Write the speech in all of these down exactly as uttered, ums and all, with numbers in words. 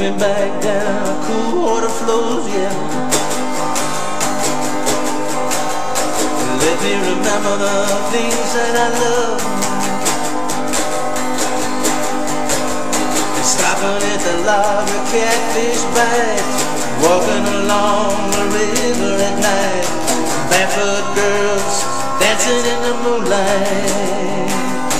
me back down, cool water flows, yeah. Let me remember the things that I love. Stopping at the log of Catfish Bites, walking along the river at night, barefoot girls dancing in the moonlight.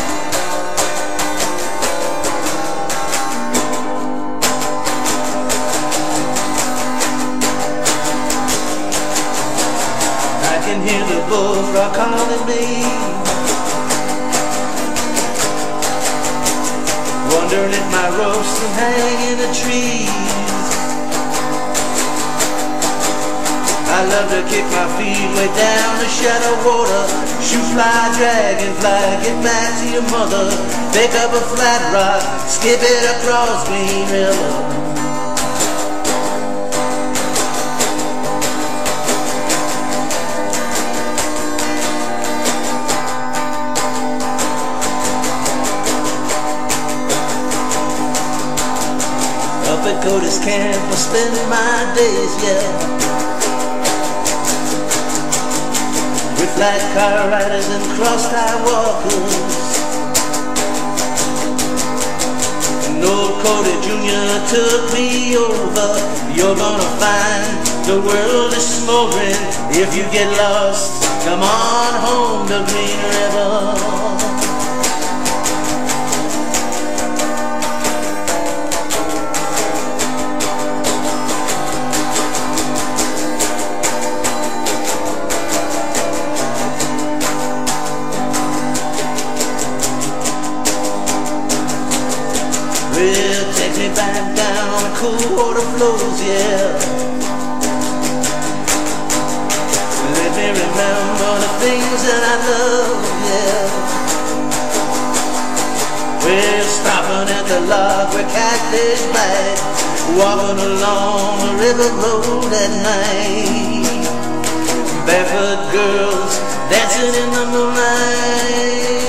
I can hear the bullfrog calling me, wondering if my ropes can hang in the trees. I love to kick my feet way down the shallow water, shoot fly, dragonfly, get back to your mother, pick up a flat rock, skip it across Green River. Up at Cody's camp, I spend my days, yeah, with flat car riders and cross-tie walkers. And old Cody Junior took me over. You're gonna find the world is smoldering. If you get lost, come on home to Green River. Well, take me back down, the cool water flows, yeah. Let me remember the things that I love, yeah. We're stopping at the log where Catfish Bite, walking along the river road at night, barefoot girls dancing in the moonlight.